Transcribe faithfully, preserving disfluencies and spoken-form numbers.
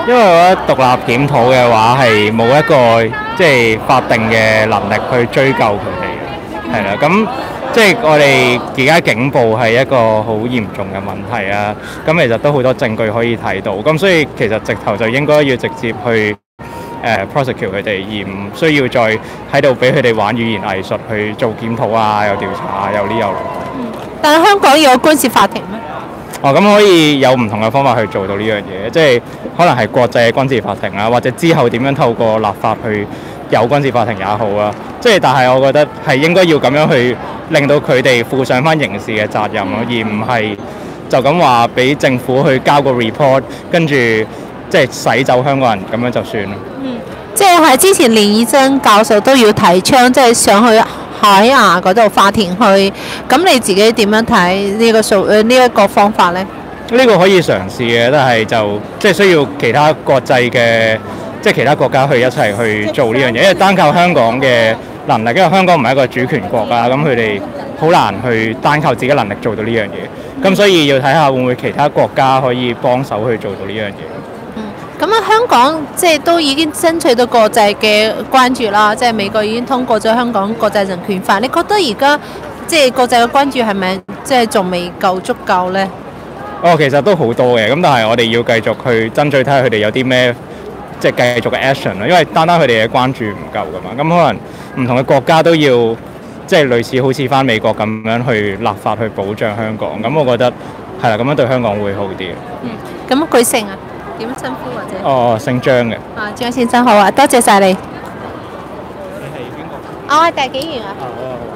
因為我覺得獨立檢討嘅話係冇一個即係法定嘅能力去追究佢哋嘅，係啦。咁即係我哋而家警暴係一個好嚴重嘅問題啊。咁其實都好多證據可以睇到。咁所以其實直頭就應該要直接去誒 prosecute 佢哋，而唔需要再喺度俾佢哋玩語言藝術去做檢討啊，有調查啊，有呢有路。 嗯，但係香港要有軍事法庭咩？ 哦，咁可以有唔同嘅方法去做到呢樣嘢，即係可能係國際嘅軍事法庭啊，或者之後點樣透過立法去有軍事法庭也好啊。即係但係我覺得係應該要咁樣去令到佢哋負上翻刑事嘅責任咯，而唔係就咁話俾政府去交個 report， 跟住即係洗走香港人咁樣就算咯。 嗯，即係喺之前連以真教授都要提倡，即係上去海牙嗰度法庭去，咁你自己點樣睇呢個數誒呢一個方法呢？ 呢個可以嘗試嘅，但係就即係需要其他國際嘅，即係其他國家去一齊去做呢樣嘢，因為單靠香港嘅能力，因為香港唔係一個主權國啊，咁佢哋好難去單靠自己能力做到呢樣嘢，咁所以要睇下會唔會其他國家可以幫手去做到呢樣嘢。 咁啊，香港即係都已經爭取到國際嘅關注啦，即係美國已經通過咗香港國際人權法。你覺得而家即係國際嘅關注係咪即係仲未夠足夠呢？ 哦，其實都好多嘅，咁但係我哋要繼續去爭取，睇下佢哋有啲咩即係繼續嘅 action 啦。因為單單佢哋嘅關注唔夠噶嘛，咁可能唔同嘅國家都要即係類似好似翻美國咁樣去立法去保障香港。咁我覺得係啦，咁樣對香港會好啲。 嗯，咁佢姓啊？點稱呼或者？ 哦，姓張嘅。 啊，張先生好啊，多謝晒你。 你係邊個？ 我係大紀元啊。 哦。